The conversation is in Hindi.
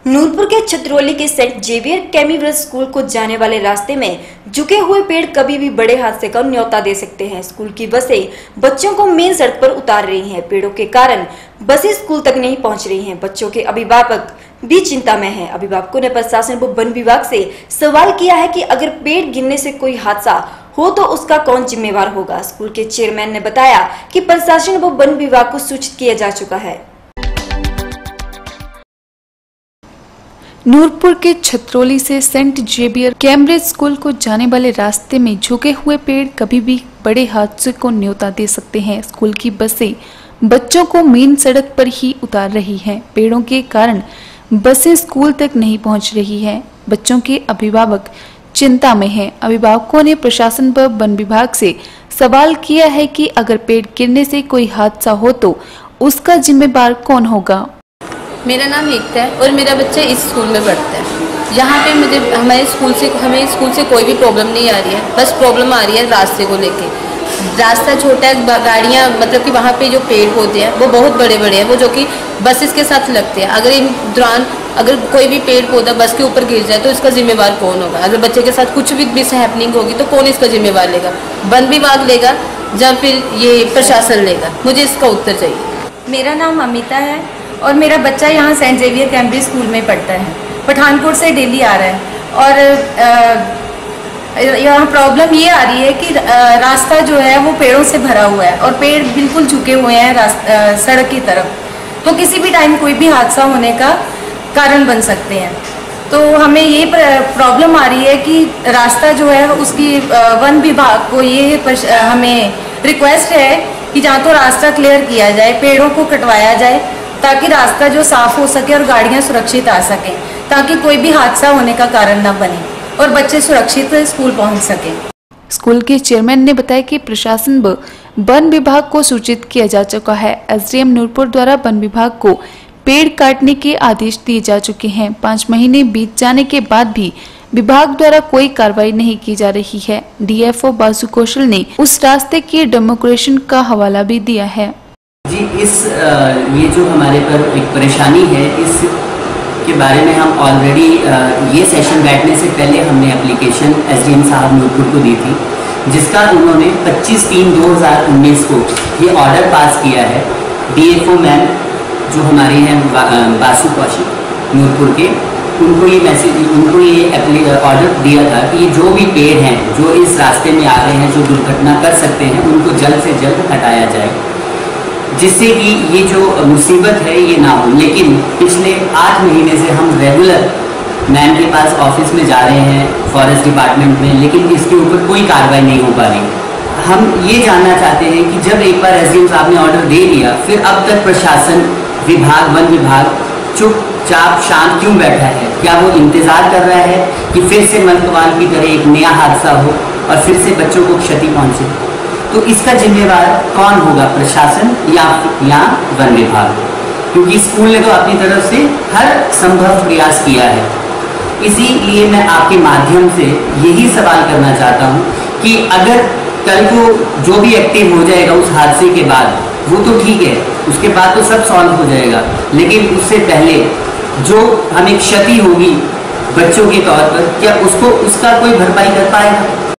नूरपुर के छतरौली के सेंट जेवियर कैमिब्रल स्कूल को जाने वाले रास्ते में झुके हुए पेड़ कभी भी बड़े हादसे का न्योता दे सकते हैं। स्कूल की बसें बच्चों को मेन सड़क पर उतार रही हैं। पेड़ों के कारण बसें स्कूल तक नहीं पहुंच रही हैं। बच्चों के अभिभावक भी चिंता में हैं। अभिभावकों ने प्रशासन व वन विभाग से सवाल किया है कि अगर पेड़ गिरने से कोई हादसा हो तो उसका कौन जिम्मेवार होगा। स्कूल के चेयरमैन ने बताया कि प्रशासन व वन विभाग को सूचित किया जा चुका है। नूरपुर के छतरौली से सेंट जेवियर कैम्ब्रिज स्कूल को जाने वाले रास्ते में झुके हुए पेड़ कभी भी बड़े हादसे को न्योता दे सकते हैं। स्कूल की बसें बच्चों को मेन सड़क पर ही उतार रही हैं। पेड़ों के कारण बसें स्कूल तक नहीं पहुंच रही हैं। बच्चों के अभिभावक चिंता में हैं। अभिभावकों ने प्रशासन व वन विभाग से सवाल किया है कि अगर पेड़ गिरने से कोई हादसा हो तो उसका जिम्मेदार कौन होगा। मेरा नाम एकता है और मेरा बच्चा इस स्कूल में पढ़ता है। यहाँ पे हमें स्कूल से कोई भी प्रॉब्लम नहीं आ रही है, बस प्रॉब्लम आ रही है रास्ते को लेके। रास्ता छोटा है, गाड़ियाँ मतलब कि वहाँ पे जो पेड़ पौधे हैं वो बहुत बड़े बड़े हैं, वो जो कि बसेस के साथ लगते हैं। अगर इन दौरान अगर कोई भी पेड़ पौधा बस के ऊपर गिर जाए तो इसका जिम्मेवार कौन होगा। अगर बच्चे के साथ कुछ भी मिसहैपनिंग होगी तो कौन इसका जिम्मेवार लेगा, वन विभाग लेगा या फिर ये प्रशासन लेगा। मुझे इसका उत्तर चाहिए। मेरा नाम अमिता है और मेरा बच्चा यहाँ सेंट जेवियर कैम्ब्रिज स्कूल में पढ़ता है। पठानकोट से डेली आ रहा है और यहाँ प्रॉब्लम ये आ रही है कि रास्ता जो है वो पेड़ों से भरा हुआ है और पेड़ बिल्कुल झुके हुए हैं सड़क की तरफ, तो किसी भी टाइम कोई भी हादसा होने का कारण बन सकते हैं। तो हमें ये प्रॉब्लम आ रही है कि रास्ता जो है उसकी वन विभाग को ये हमें रिक्वेस्ट है कि जहाँ तो रास्ता क्लियर किया जाए, पेड़ों को कटवाया जाए ताकि रास्ता जो साफ हो सके और गाड़ियाँ सुरक्षित आ सकें, ताकि कोई भी हादसा होने का कारण ना बने और बच्चे सुरक्षित स्कूल पहुंच सकें। स्कूल के चेयरमैन ने बताया कि प्रशासन व वन विभाग को सूचित किया जा चुका है। एसडीएम नूरपुर द्वारा वन विभाग को पेड़ काटने के आदेश दिए जा चुके हैं। 5 महीने बीत जाने के बाद भी विभाग द्वारा कोई कार्रवाई नहीं की जा रही है। डीएफओ बासु कौशल ने उस रास्ते की डेमोक्रेशन का हवाला भी दिया है। जी, ये जो हमारे पर एक परेशानी है, इस के बारे में हम ऑलरेडी ये सेशन बैठने से पहले हमने एप्लीकेशन एसडीएम साहब नूरपुर को दी थी, जिसका उन्होंने 25/3/2019 को ये ऑर्डर पास किया है। डीएफओ मैम जो हमारे हैं बासु कौशल नूरपुर के, उनको ये ऑर्डर दिया था कि ये जो भी पेड़ हैं जो इस रास्ते में आ रहे हैं, जो दुर्घटना कर सकते हैं, उनको जल्द से जल्द हटाया जाए, जिससे कि ये जो मुसीबत है ये ना हो। लेकिन पिछले 8 महीने से हम रेगुलर मैम के पास ऑफिस में जा रहे हैं फॉरेस्ट डिपार्टमेंट में, लेकिन इसके ऊपर कोई कार्रवाई नहीं हो पा रही। हम ये जानना चाहते हैं कि जब एक बार एसडीएम साहब ने ऑर्डर दे दिया, फिर अब तक प्रशासन विभाग, वन विभाग चुपचाप शांत क्यों बैठा है? क्या वो इंतजार कर रहा है कि फिर से मलकवाल की तरह एक नया हादसा हो और फिर से बच्चों को क्षति पहुंचे? तो इसका जिम्मेवार कौन होगा, प्रशासन या वन विभाग? क्योंकि स्कूल ने तो अपनी तरफ से हर संभव प्रयास किया है। इसीलिए मैं आपके माध्यम से यही सवाल करना चाहता हूं कि अगर कल को जो भी एक्टिव हो जाएगा उस हादसे के बाद, वो तो ठीक है, उसके बाद तो सब सॉल्व हो जाएगा, लेकिन उससे पहले जो हमें क्षति होगी बच्चों के तौर पर, क्या उसका कोई भरपाई कर पाएगा?